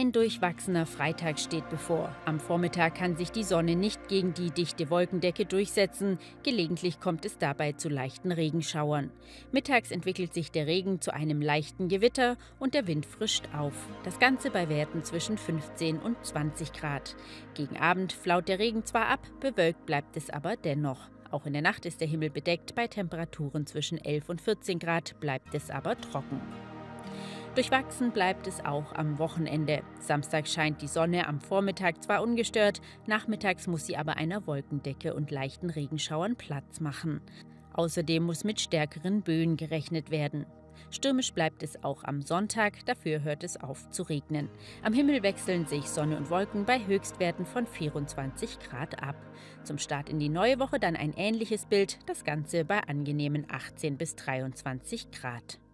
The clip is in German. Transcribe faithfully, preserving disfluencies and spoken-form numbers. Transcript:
Ein durchwachsener Freitag steht bevor. Am Vormittag kann sich die Sonne nicht gegen die dichte Wolkendecke durchsetzen. Gelegentlich kommt es dabei zu leichten Regenschauern. Mittags entwickelt sich der Regen zu einem leichten Gewitter und der Wind frischt auf. Das Ganze bei Werten zwischen fünfzehn und zwanzig Grad. Gegen Abend flaut der Regen zwar ab, bewölkt bleibt es aber dennoch. Auch in der Nacht ist der Himmel bedeckt, bei Temperaturen zwischen elf und vierzehn Grad bleibt es aber trocken. Durchwachsen bleibt es auch am Wochenende. Samstag scheint die Sonne am Vormittag zwar ungestört, nachmittags muss sie aber einer Wolkendecke und leichten Regenschauern Platz machen. Außerdem muss mit stärkeren Böen gerechnet werden. Stürmisch bleibt es auch am Sonntag, dafür hört es auf zu regnen. Am Himmel wechseln sich Sonne und Wolken bei Höchstwerten von vierundzwanzig Grad ab. Zum Start in die neue Woche dann ein ähnliches Bild, das Ganze bei angenehmen achtzehn bis dreiundzwanzig Grad.